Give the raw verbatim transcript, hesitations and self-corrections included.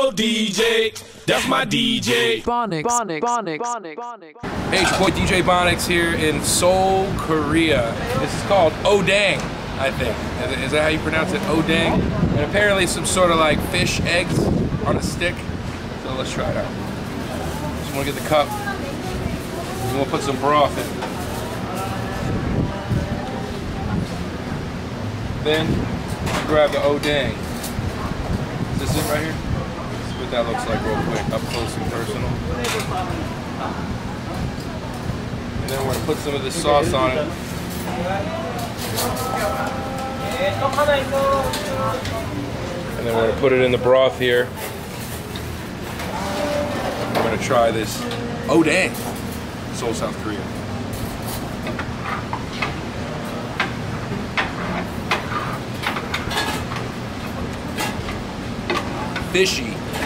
go D J. That's my D J. Bonics, Bonics, Bonics, Bonics, Bonics. Hey, it's your boy D J Bonics here in Seoul, Korea. This is called Odang, I think. Is, is that how you pronounce it? Odang? And apparently some sort of like fish eggs on a stick. So let's try it out. Just want to get the cup. And we'll put some broth in. Then grab the Odang. Is this it right here? This is what that looks like real quick, up close and personal. And then we're gonna put some of this sauce on it. And then we're gonna put it in the broth here. We're gonna try this Odang, Seoul, South Korea. Fishy.